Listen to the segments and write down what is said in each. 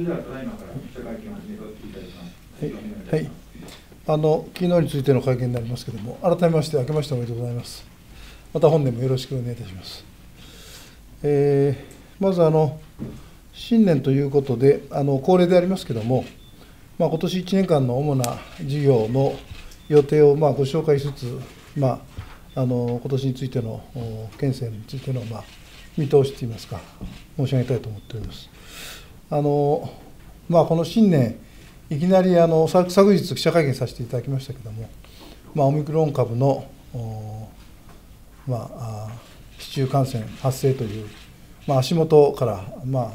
れではただいまから記者会見を始めさせていただきます。 はい、昨日についての会見になりますけれども、改めまして明けましておめでとうございます。また本年もよろしくお願いいたします。まず新年ということで恒例でありますけれども、今年1年間の主な事業の予定をご紹介しつつ、今年についての県政についての見通しといいますか、申し上げたいと思っております。この新年、いきなり昨日、記者会見させていただきましたけれども、オミクロン株の市中感染発生という、足元から、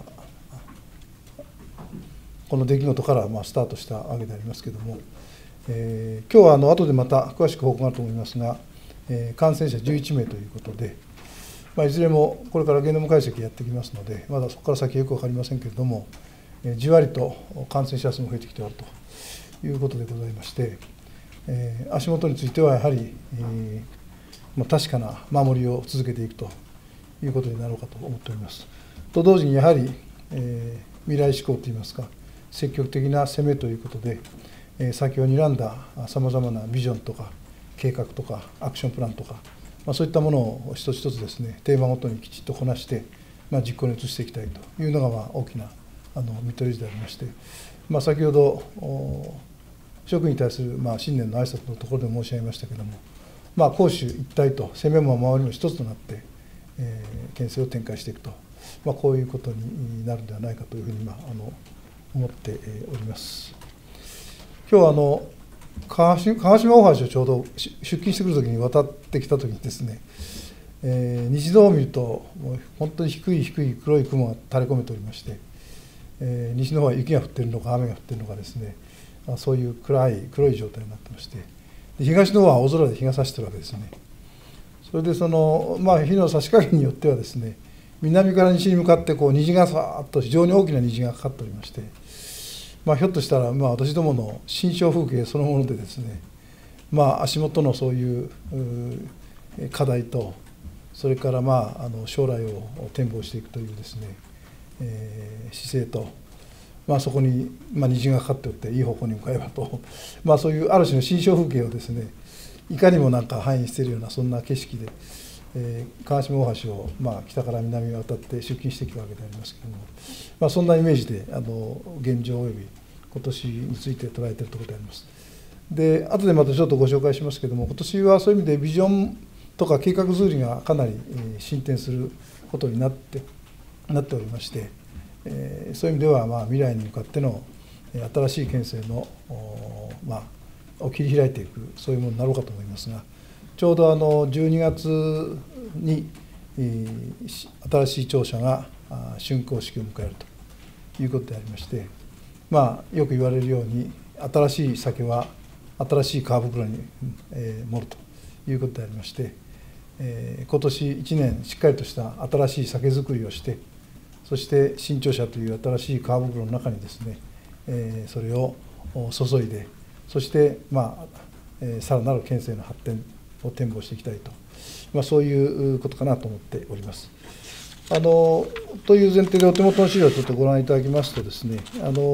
この出来事からスタートしたわけでありますけれども、今日は後でまた詳しく報告があると思いますが、感染者11名ということで、いずれもこれからゲノム解析やってきますので、まだそこから先はよく分かりませんけれども、じわりと感染者数も増えてきておるということでございまして、足元についてはやはり、確かな守りを続けていくということになろうかと思っております。と同時にやはり、未来志向といいますか、積極的な攻めということで、先を睨んださまざまなビジョンとか計画とかアクションプランとか、そういったものを一つ一つですね、テーマごとにきちっとこなして、実行に移していきたいというのが大きな見取り図でありまして、先ほど職員に対する新年の挨拶のところで申し上げましたけれども、攻守一体と攻めも守りも一つとなって、県政を展開していくと、こういうことになるのではないかというふうに思っております。今日川島大橋をちょうど出勤してくるときに渡ってきたときにですね、西の方を見ると、もう本当に低い黒い雲が垂れ込めておりまして、西の方は雪が降っているのか雨が降っているのかですね、そういう黒い状態になってまして、東の方は青空で日が差しているわけですね。それで日の差し加減によってはですね、南から西に向かって虹がさーっと非常に大きな虹がかかっておりまして、ひょっとしたら私どもの心象風景そのものでですね、足元のそういう課題と、それから将来を展望していくというですね、姿勢と、そこに虹がかかっておっていい方向に向かえばと、そういうある種の心象風景をですね、いかにも反映しているようなそんな景色で、川島大橋を北から南に渡って出勤してきたわけでありますけれども、そんなイメージで現状および今年について捉えているところであります。で、後でまたちょっとご紹介しますけれども、今年はそういう意味でビジョンとか計画作りがかなり進展することになっておりまして、そういう意味では未来に向かっての新しい県政のを切り開いていく、そういうものになろうかと思いますが、ちょうど12月に新しい庁舎が竣工式を迎えるということでありまして、よく言われるように、新しい酒は新しい皮袋に盛るということでありまして、今年1年しっかりとした新しい酒造りをして、そして新庁舎という新しい皮袋の中にですね、それを注いで、そしてさらなる県政の発展を展望していきたいと、そういうことかなと思っております。という前提でお手元の資料をちょっとご覧いただきますとですね、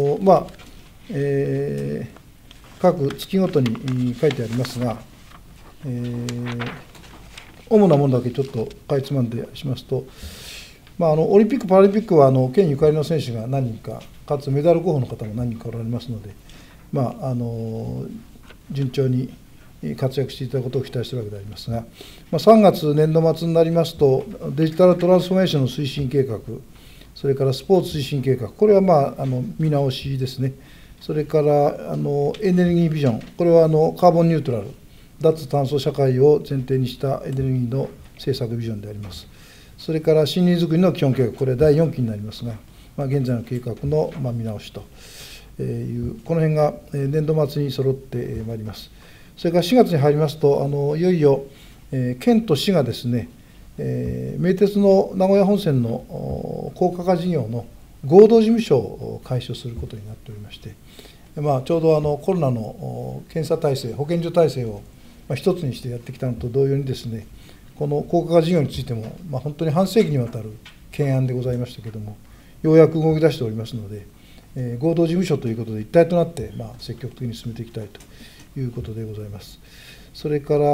各月ごとに書いてありますが、主なものだけちょっとかいつまんでしますと、オリンピック・パラリンピックは県ゆかりの選手が何人か、かつメダル候補の方も何人かおられますので、順調に活躍していただくことを期待しているわけでありますが、3月年度末になりますと、デジタルトランスフォーメーションの推進計画、それからスポーツ推進計画、これは見直しですね、それからエネルギービジョン、これはカーボンニュートラル、脱炭素社会を前提にしたエネルギーの政策ビジョンであります。それから森林づくりの基本計画、これは第4期になりますが、現在の計画の見直しという、この辺が年度末に揃ってまいります。それから4月に入りますと、いよいよ県と市がですね、名鉄の名古屋本線の高架化事業の合同事務所を開所することになっておりまして、ちょうどコロナの検査体制、保健所体制を一つにしてやってきたのと同様にですね、この高架化事業についても、本当に半世紀にわたる懸案でございましたけれども、ようやく動き出しておりますので、 合同事務所ということで一体となって、積極的に進めていきたいということでございます。それから、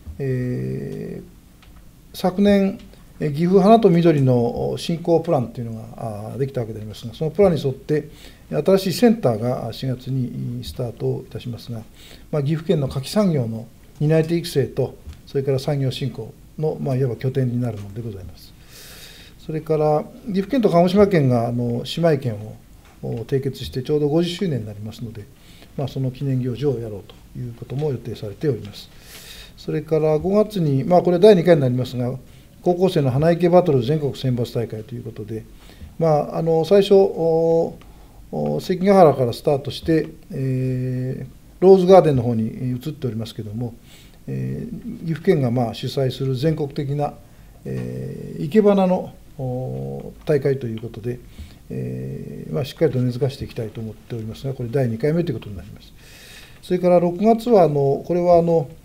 昨年、岐阜花と緑の振興プランというのができたわけでありますが、そのプランに沿って、新しいセンターが4月にスタートいたしますが、岐阜県の花き産業の担い手育成と、それから産業振興の、いわば拠点になるものでございます。それから、岐阜県と鹿児島県が姉妹県を締結して、ちょうど50周年になりますので、その記念行事をやろうということも予定されております。それから5月に、これ第2回になりますが、高校生の花いけバトル全国選抜大会ということで、最初、関ヶ原からスタートして、ローズガーデンの方に移っておりますけれども、岐阜県が主催する全国的な、いけばなの大会ということで、しっかりと根付かしていきたいと思っておりますが、これ第2回目ということになります。それから6月は、これは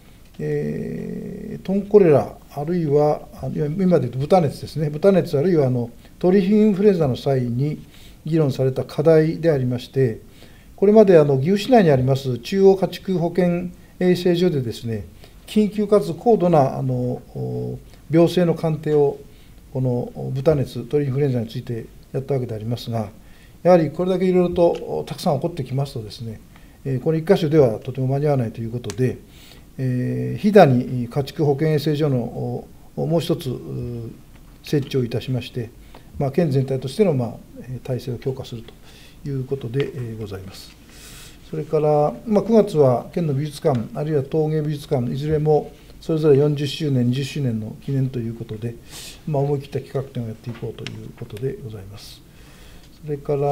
トンコレラ、あるいは、今で言うと豚熱ですね、豚熱、あるいは鳥インフルエンザの際に議論された課題でありまして、これまで岐阜市内にあります中央家畜保健衛生所でですね、緊急かつ高度な病性の鑑定を、この豚熱、鳥インフルエンザについてやったわけでありますが、やはりこれだけいろいろとたくさん起こってきますとですね、これ1箇所ではとても間に合わないということで、飛騨に家畜保健衛生所のもう一つ設置をいたしまして、県全体としての体制を強化するということでございます。それから、9月は県の美術館、あるいは陶芸美術館、いずれもそれぞれ40周年、20周年の記念ということで、思い切った企画展をやっていこうということでございます。それから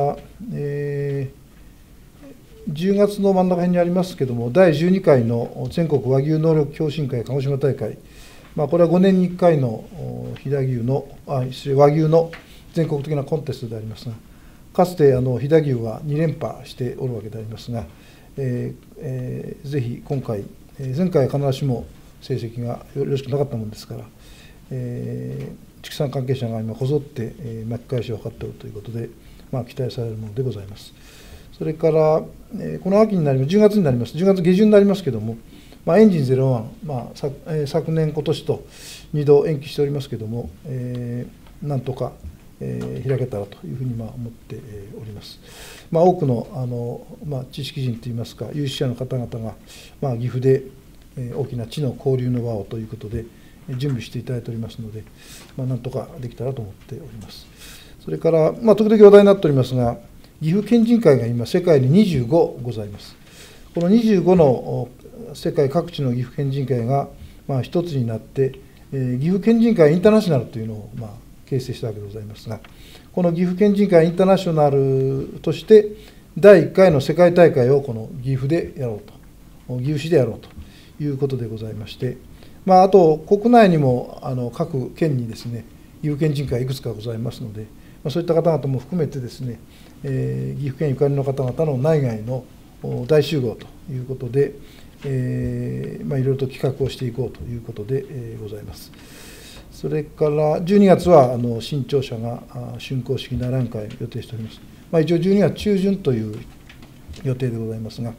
、10月の真ん中辺にありますけれども、第12回の全国和牛能力共進会鹿児島大会、これは5年に1回の和牛の全国的なコンテストでありますが、かつて飛騨牛は2連覇しておるわけでありますが、ぜひ今回、前回は必ずしも成績がよろしくなかったものですから、畜産関係者が今こぞって巻き返しを図っておるということで、期待されるものでございます。それから、この秋になります、10月になります、10月下旬になりますけれども、エンジン01、昨年、今年と2度延期しておりますけれども、なんとか、開けたらというふうに思っております。多くの知識人といいますか、有識者の方々が、岐阜で大きな知の交流の場をということで、準備していただいておりますので、なんとかできたらと思っております。それから、時々話題になっておりますが、岐阜県人会が今、世界に25ございます。この25の世界各地の岐阜県人会が一つになって、岐阜県人会インターナショナルというのを形成したわけでございますが、この岐阜県人会インターナショナルとして、第1回の世界大会をこの岐阜でやろうと、岐阜市でやろうということでございまして、あと国内にも各県にですね、岐阜県人会いくつかございますので、そういった方々も含めてですね、岐阜県ゆかりの方々の内外の大集合ということで、いろいろと企画をしていこうということでございます。それから12月は新庁舎が竣工式内覧会を予定しております。一応12月中旬という予定でございますが、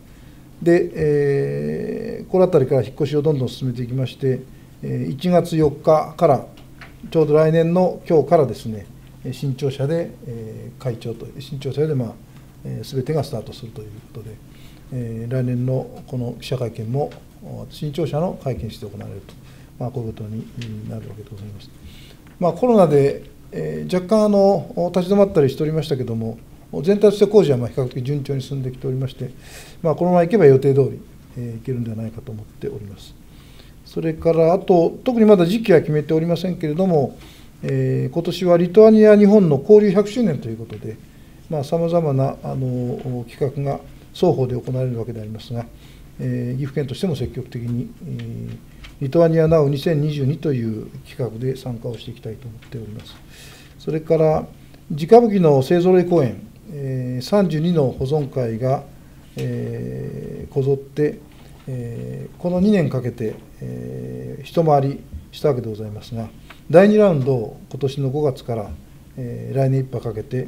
で、この辺りから引っ越しをどんどん進めていきまして、1月4日から、ちょうど来年の今日からですね、新庁舎で会長と、新庁舎で全てがスタートするということで、来年のこの記者会見も新庁舎の会見室で行われると、こういうことになるわけでございます。コロナで若干立ち止まったりしておりましたけれども、全体として工事は比較的順調に進んできておりまして、このままいけば予定通りいけるんではないかと思っております。それからあと、特にまだ時期は決めておりませんけれども、今年はリトアニア、日本の交流100周年ということで、さまざまな企画が双方で行われるわけでありますが、岐阜県としても積極的に、リトアニアナウ2022という企画で参加をしていきたいと思っております。それから、地歌舞伎の勢ぞろい公演、32の保存会が、こぞって、この2年かけて、一回りしたわけでございますが、第2ラウンドを今年の5月から、来年いっぱいかけて、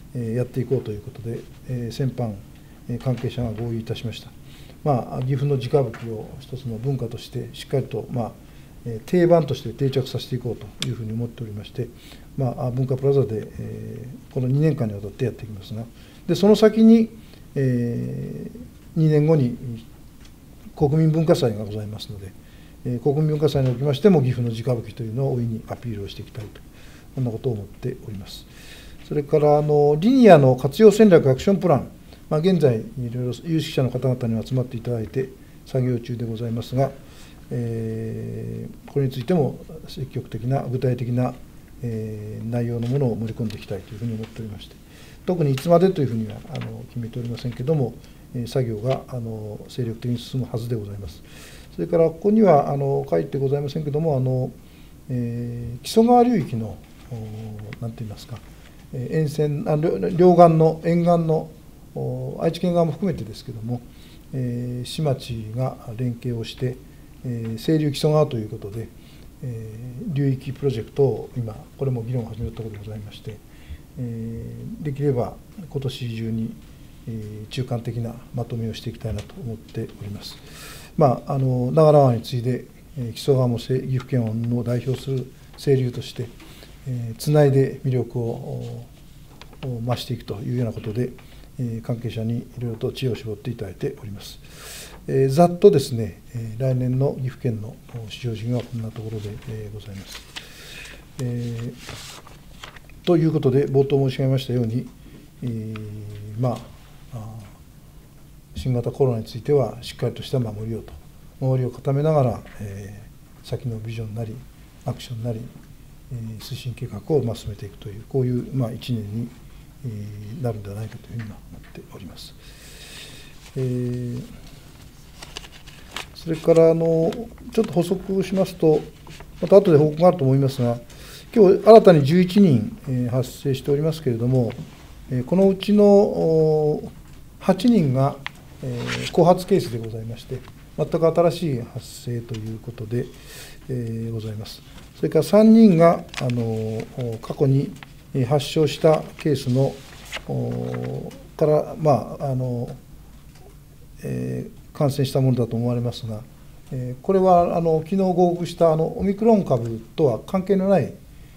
やっていこうということで、先般、関係者が合意いたしました。岐阜の直吹きを一つの文化としてしっかりと、定番として定着させていこうというふうに思っておりまして、文化プラザで、この2年間にわたってやっていきますが、でその先に、2年後に国民文化祭がございますので、国民文化祭におきましても岐阜の直吹きというのを大いにアピールをしていきたいと、こんなことを思っております。それからリニアの活用戦略アクションプラン、現在、いろいろ有識者の方々に集まっていただいて作業中でございますが、これについても積極的な具体的な内容のものを盛り込んでいきたいというふうに思っておりまして、特にいつまでというふうには決めておりませんけれども、作業が精力的に進むはずでございます。それからここには書いてございませんけれども、木曽川流域の何て言いますか、沿線両岸の沿岸の愛知県側も含めてですけれども、市町が連携をして清流木曽川ということで、流域プロジェクトを今これも議論を始めたところでございまして、できれば今年中に中間的なまとめをしていきたいなと思っております。長良川に次いで木曽川も岐阜県を代表する清流としてつないで魅力を増していくというようなことで、関係者にいろいろと知恵を絞っていただいております。ざっとですね、来年の岐阜県の市場事業はこんなところでございます。ということで、冒頭申し上げましたように、新型コロナについてはしっかりとした守りを固めながら、先のビジョンなりアクションなり推進計画を進めていくという、こういう1年になるんではないかというふうに思っております。それからちょっと補足をしますと、また後で報告があると思いますが、今日新たに11人発生しておりますけれども、このうちの8人が後発ケースでございまして、全く新しい発生ということでございます。それから3人が過去に発症したケースのから感染したものだと思われますが、これは昨日合格したオミクロン株とは関係のない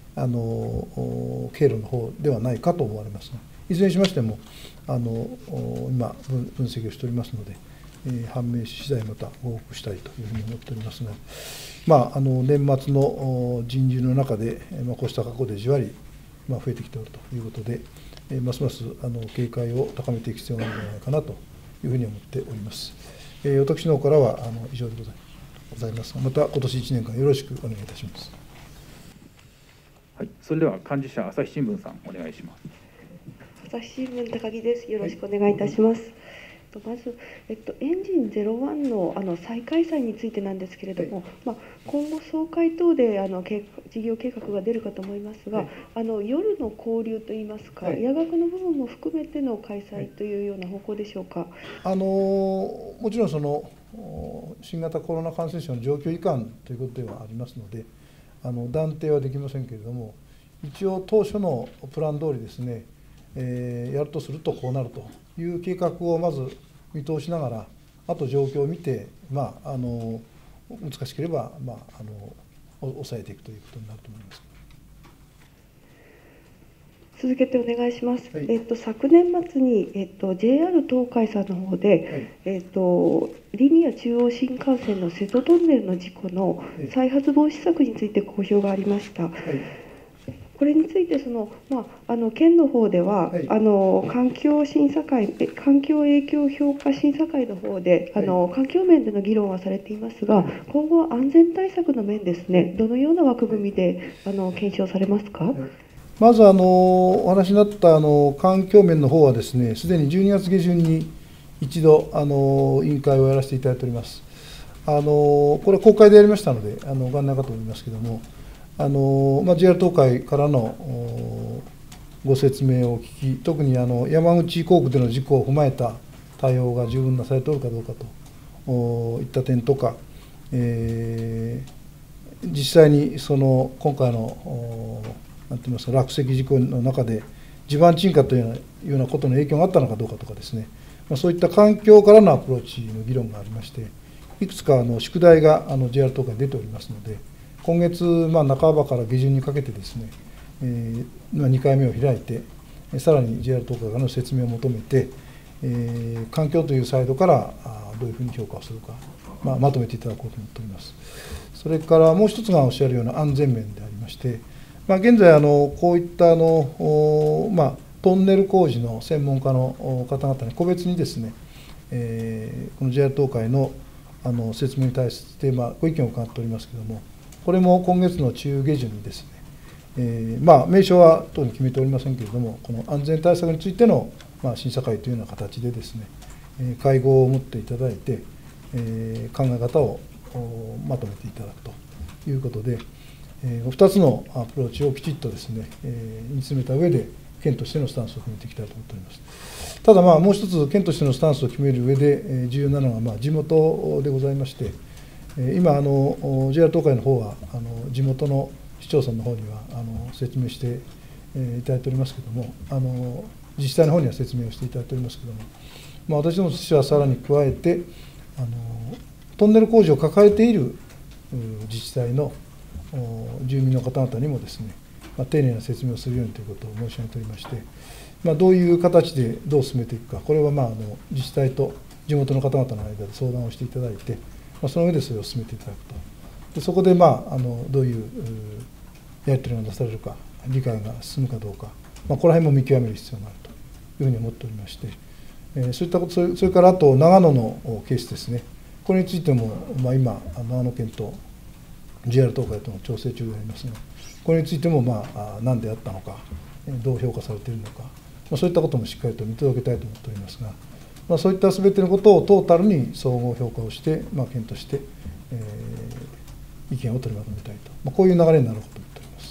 経路の方ではないかと思われますが、いずれにしましても今分析をしておりますので、判明し次第また報告したいというふうに思っておりますが、年末の人流の中で、こうした過去でじわり増えてきておるということで、ますます警戒を高めていく必要があるのではないかなというふうに思っております。私の方からは以上でございますが、また今年1年間よろしくお願いいたします。 はい、それでは幹事社朝日新聞さんお願いします。 朝日新聞高木です。よろしくお願いいたします。まず、エンジン01の再開催についてなんですけれども、今後総会等で事業計画が出るかと思いますが、夜の交流といいますか、夜学の部分も含めての開催というような方向でしょうか。 もちろん新型コロナ感染症の状況移管ということではありますので、断定はできませんけれども、一応当初のプラン通りですね、やるとするとこうなるという計画をまず見通しながら、あと状況を見て、難しければ、抑えていくということになると思います。 続けてお願いします。 はい、 昨年末に、JR 東海さんの方で、リニア中央新幹線の瀬戸トンネルの事故の再発防止策について公表がありました。これについて県の方では、環境影響評価審査会の方で環境面での議論はされていますが、今後は安全対策の面ですね、どのような枠組みで検証されますか。 まずお話になった環境面の方はですね、すでに12月下旬に一度委員会をやらせていただいております。これは国会でやりましたのでご案内かと思いますけれども、JR 東海からのご説明を聞き、特に山口工区での事故を踏まえた対応が十分なされておるかどうかといった点とか、実際に今回のなんて言いますか、落石事故の中で地盤沈下というようなことの影響があったのかどうかとかですね、そういった環境からのアプローチの議論がありまして、いくつか宿題がJR 東海に出ておりますので、今月半ばから下旬にかけてですね、2回目を開いて、さらに JR 東海からの説明を求めて、環境というサイドからどういうふうに評価をするか、まとめていただこうと思っております。それからもう一つがおっしゃるような安全面でありまして、現在こういったトンネル工事の専門家の方々に個別にですね、この JR 東海の説明に対してご意見を伺っておりますけれども、これも今月の中下旬にですね、名称は当に決めておりませんけれども、この安全対策についての審査会というような形でですね、会合を持っていただいて、考え方をまとめていただくということで、2つのアプローチをきちっとですね、煮詰めた上で、県としてのスタンスを決めていきたいと思っております。ただ、もう一つ、県としてのスタンスを決める上で、重要なのは地元でございまして、今、JR 東海の方は地元の市町村の方には説明していただいておりますけれども、自治体の方には説明をしていただいておりますけれども、私どもとしてはさらに加えて、トンネル工事を抱えている自治体の住民の方々にもですね、丁寧な説明をするようにということを申し上げておりまして、どういう形でどう進めていくか、これは自治体と地元の方々の間で相談をしていただいて、その上でそれを進めていただくと、でそこでどういうやり取りがなされるか、理解が進むかどうか、この辺も見極める必要があるというふうに思っておりまして、そういったこと、それからあと長野のケースですね、これについても、今、長野県と JR 東海との調整中でありますが、これについても何であったのか、どう評価されているのか、そういったこともしっかりと見届けたいと思っておりますが、そういったすべてのことをトータルに総合評価をして、県として、意見を取りまとめたいと、こういう流れになろうと思っております。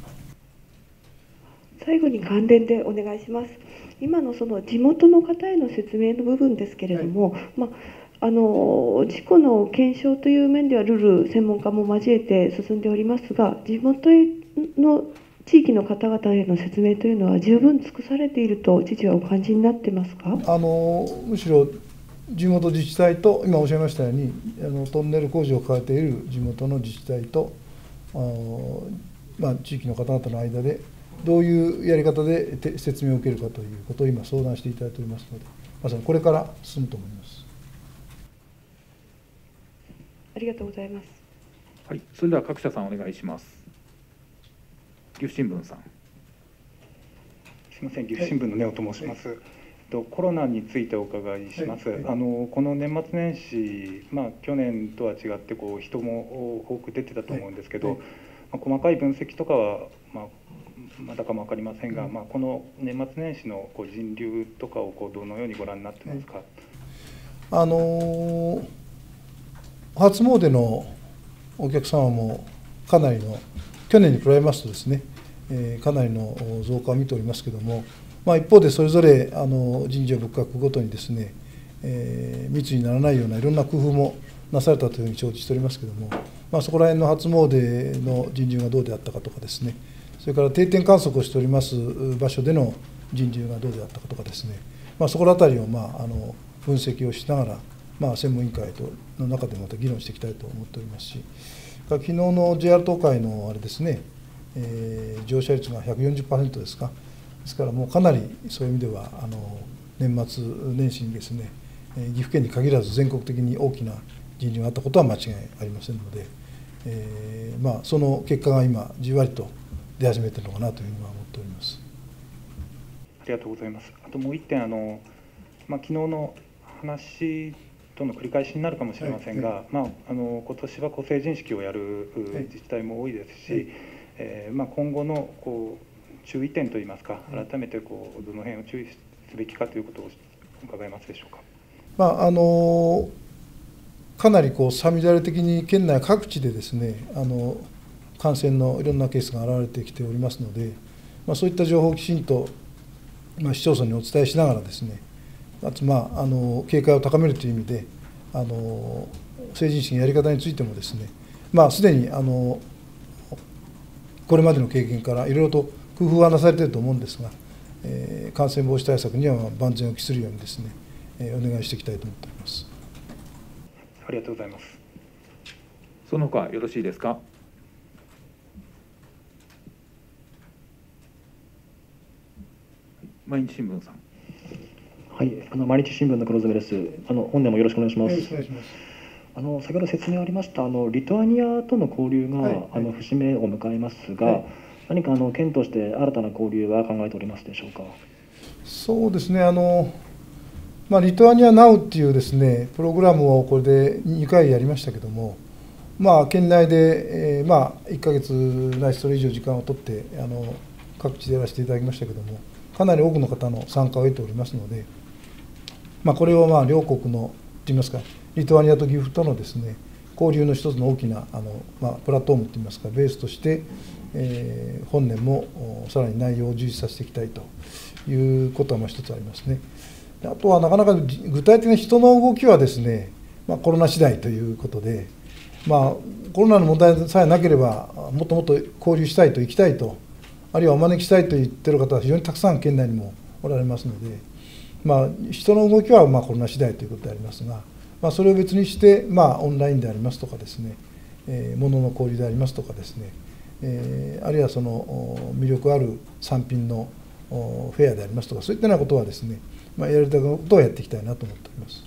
最後に関連でお願いします。今のその地元の方への説明の部分ですけれども、事故の検証という面ではルール専門家も交えて進んでおりますが、地元の地域の方々への説明というのは十分尽くされていると知事はお感じになってますか？ むしろ地元自治体と、今おっしゃいましたようにトンネル工事を抱えている地元の自治体と地域の方々の間でどういうやり方で説明を受けるかということを今相談していただいておりますので、まさにこれから進むと思います。 ありがとうございます。 はい、それでは各社さんお願いします。岐阜新聞さん。 すみません、岐阜新聞の根尾と申します。コロナについてお伺いします。この年末年始、去年とは違って人も多く出てたと思うんですけど、細かい分析とかはまだかも分かりませんが、この年末年始の人流とかをどのようにご覧になってますか？ 初詣のお客様もかなりの、去年に比べますとですね、かなりの増加を見ておりますけれども、一方でそれぞれ人事や仏閣ごとにですね、密にならないようないろんな工夫もなされたというふうに承知しておりますけれども、そこら辺の初詣の人流がどうであったかとかですね、それから定点観測をしております場所での人流がどうであったかとかですね、そこら辺りを分析をしながら、専門委員会の中でまた議論していきたいと思っておりますし、昨日の JR 東海のあれですね、乗車率が 140% ですか、ですからもうかなりそういう意味では年末年始にですね、岐阜県に限らず全国的に大きな人流があったことは間違いありませんので、その結果が今じわりと出始めているのかなというふうには思っております。 ありがとうございます。あともう一点、昨日の話との繰り返しになるかもしれませんが、今年は成人式をやる自治体も多いですし、今後の注意点といいますか、改めてどの辺を注意すべきかということを伺えますでしょうか。 かなりさみだれ的に県内各地でですね、感染のいろんなケースが現れてきておりますので、そういった情報をきちんと、市町村にお伝えしながらですね、警戒を高めるという意味で、成人式のやり方についてもですね、すでにこれまでの経験からいろいろと工夫はなされていると思うんですが、 感染防止対策には万全を期するようにですね、お願いしていきたいと思っております。 ありがとうございます。 その他よろしいですか。毎日新聞さん。 はい、毎日新聞の黒爪です。本年もよろしくお願いします。 よろしくお願いします。 先ほど説明ありましたリトアニアとの交流が、節目を迎えますが、何か県として新たな交流は考えておりますでしょうか。 そうですね、リトアニア Now っていうですねプログラムをこれで2回やりましたけども、県内で、1ヶ月ないしそれ以上時間を取って各地でやらせていただきましたけども、かなり多くの方の参加を得ておりますので、これを両国のといいますか、リトアニアと岐阜とのですね交流の一つの大きなプラットフォームといいますかベースとして、本年もさらに内容を充実させていきたいということは一つありますね。あとはなかなか具体的な人の動きはですね、コロナ次第ということで、コロナの問題さえなければもっともっと交流したいと行きたいと、あるいはお招きしたいと言っている方は非常にたくさん県内にもおられますので、人の動きはコロナ次第ということでありますが、それを別にして、オンラインでありますとかですね、物の交流でありますとかですね、あるいはその魅力ある産品のフェアでありますとか、そういったようなことはですね、やりたいことをやっていきたいなと思っております。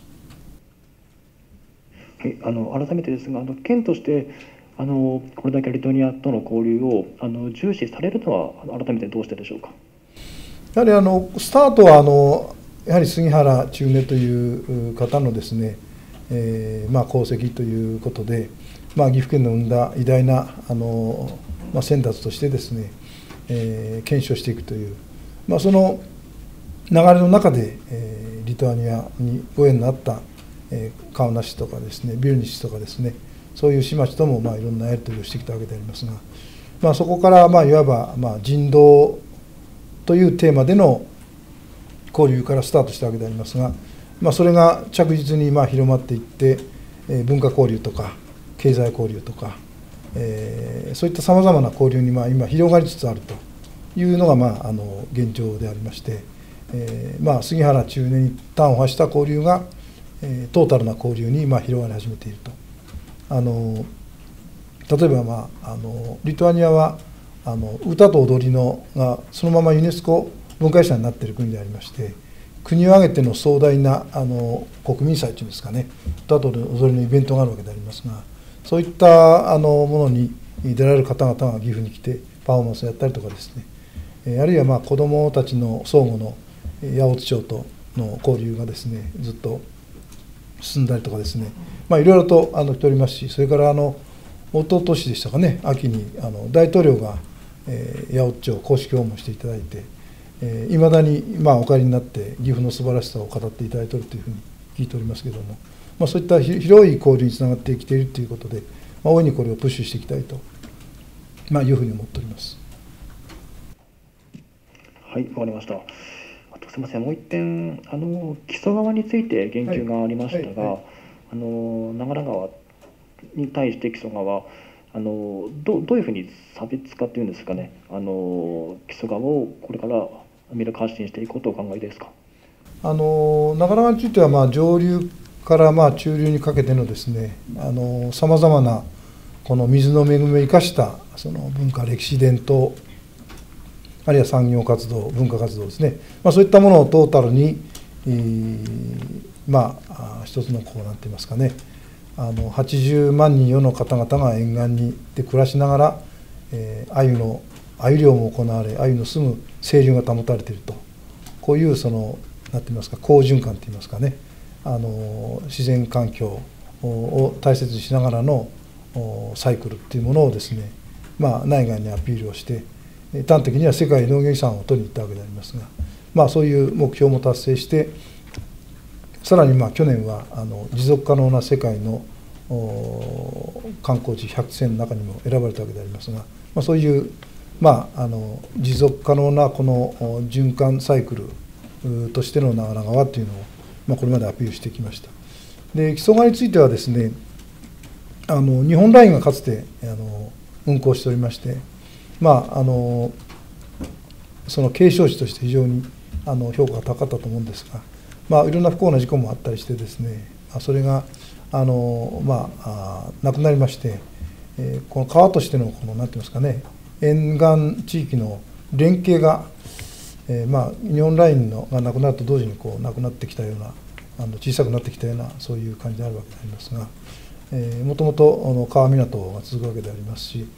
はい、改めてですが、県としてこれだけリトアニアとの交流を重視されるのは改めてどうしてでしょうか。 やはりスタートはやはり杉原千畝という方のですね、功績ということで、岐阜県の生んだ偉大な先達としてですね、検証していくという、その流れの中で、リトアニアにご縁のあったカウナ市とかですね、ビルニ市とかですね、そういう市町ともいろんなやり取りをしてきたわけでありますが、そこからいわば人道というテーマでの交流からスタートしたわけでありますが、それが着実に広まっていって、文化交流とか経済交流とか、そういったさまざまな交流に今広がりつつあるというのが現状でありまして、杉原千畝に端を発した交流がトータルな交流に広がり始めていると。例えばリトアニアは歌と踊りがそのままユネスコ文化遺産になっている国でありまして、国を挙げての壮大な国民祭というんですかね、歌と踊りのイベントがあるわけでありますが、そういったものに出られる方々が岐阜に来てパフォーマンスをやったりとかですね、あるいは子どもたちの相互の八百津町との交流がですねずっと進んだりとかですね、いろいろと来ておりますし、それから一昨年でしたかね、秋に大統領が八百津町公式訪問していただいて、いまだにお帰りになって岐阜の素晴らしさを語っていただいているというふうに聞いておりますけれども、そういった広い交流につながってきているということで、大いにこれをプッシュしていきたいと、いうふうに思っております。 はい、わかりました。すみません、もう一点木曽川について言及がありましたが、長良川に対して木曽川どういうふうに差別化っていうんですかね、木曽川をこれから魅力発信していこうとお考えですか。 長良川については上流から中流にかけてのですねさまざまなこの水の恵みを生かしたその文化歴史伝統、あるいは産業活動文化活動ですね、そういったものをトータルに一つのなんて言いますかね、80万人余の方々が沿岸にで暮らしながら、鮎漁も行われ、鮎の住む清流が保たれていると、こういうなんて言いますか好循環と言いますかね、自然環境を大切にしながらのサイクルっていうものをですね、内外にアピールをして、端的には世界農業遺産を取りに行ったわけでありますが、そういう目標も達成して、さらに去年は持続可能な世界の観光地100選の中にも選ばれたわけでありますが、そういう持続可能なこの循環サイクルとしての長良川というのをこれまでアピールしてきました。で木曽川についてはですね、日本ラインがかつて運航しておりまして、 その継承地として非常に評価が高かったと思うんですが、いろんな不幸な事故もあったりしてですね、それがなくなりまして、この川としてのこのなんていうんですかね、沿岸地域の連携が、日本ラインがなくなると同時になくなってきたような、小さくなってきたようなそういう感じであるわけでありますが、もともと川港が続くわけでありますし、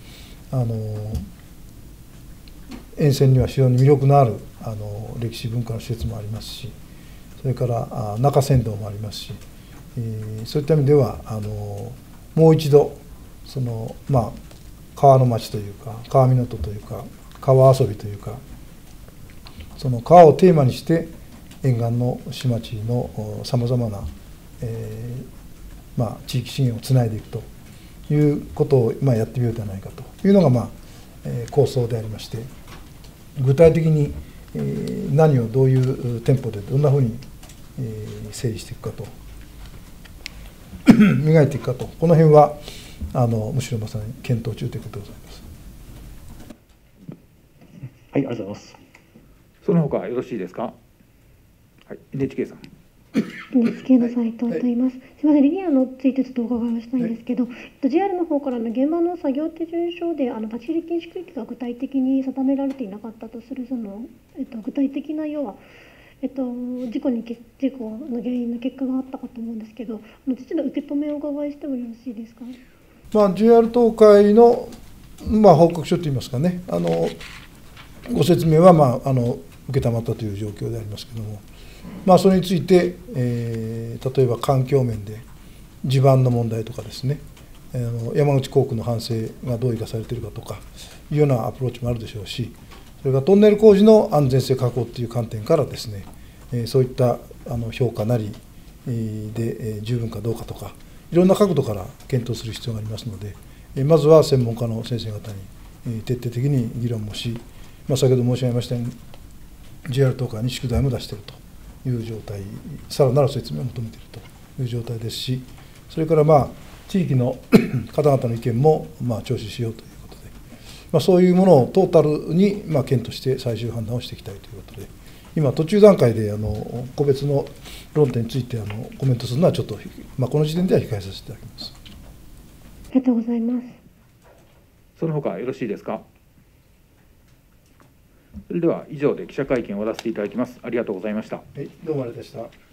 沿線には非常に魅力のある歴史文化の施設もありますし、それから中山道もありますし、そういった意味ではもう一度川の町というか川港というか川遊びというか、その川をテーマにして沿岸の市町のさまざまな地域資源をつないでいくということをやってみようではないかというのが構想でありまして、具体的に何をどういう店舗でどんなふうに整理していくかと磨いていくかと、この辺はむしろまさに検討中ということでございます。 はい、ありがとうございます。 その他よろしいですか。はい、NHK さん。 NHK の斉藤と言います。すみません、リニアについてちょっとお伺いをしたいんですけど、JR の方からの現場の作業手順書で立ち入り禁止区域が具体的に定められていなかったとする具体的な要は事故の原因の結果があったかと思うんですけど、父の受け止めをお伺いしてもよろしいですか。 JR 東海の報告書といいますかね、ご説明は承ったという状況でありますけれども、それについて、例えば環境面で地盤の問題とかですね、山口航空の反省がどう生かされているかとかいうようなアプローチもあるでしょうし、それからトンネル工事の安全性確保という観点からですね、そういった評価なりで十分かどうかとか、いろんな角度から検討する必要がありますので、まずは専門家の先生方に徹底的に議論もし、先ほど申し上げましたように JR 東海に宿題も出しているという状態、さらなる説明を求めているという状態ですし、それから地域の方々の意見も聴取しようということで、そういうものをトータルに検討して最終判断をしていきたいということで、今途中段階で個別の論点についてコメントするのはちょっと、この時点では控えさせていただきます。 ありがとうございます。 その他よろしいですか。それでは以上で記者会見を終わらせていただきます。ありがとうございました。 はい、どうもありがとうございました。